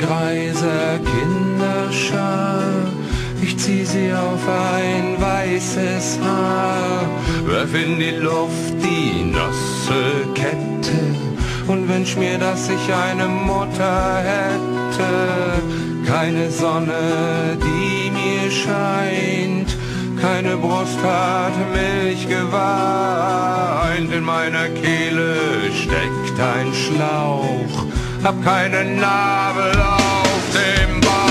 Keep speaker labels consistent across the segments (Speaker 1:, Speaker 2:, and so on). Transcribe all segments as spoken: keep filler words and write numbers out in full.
Speaker 1: greiser Kinderschar. Ich zieh sie auf ein weißes Haar, werf in die Luft die nasse Kette und wünsch mir, dass ich eine Mutter hätte. Keine Sonne, die mir scheint, keine Brust hat Milch geweint. In meiner Kehle steckt ein Schlauch, hab keinen Nabel auf dem Bauch.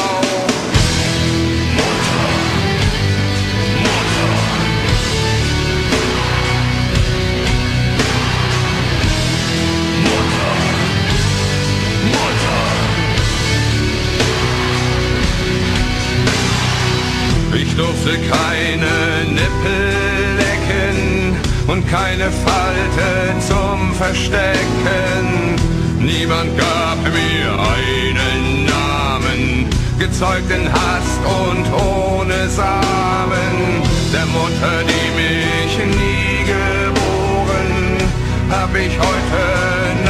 Speaker 1: Ich durfte keine Nippel lecken und keine Falte zum Verstecken. Niemand gab mir einen Namen, gezeugt in Hast und ohne Samen. Der Mutter, die mich nie geboren, hab ich heute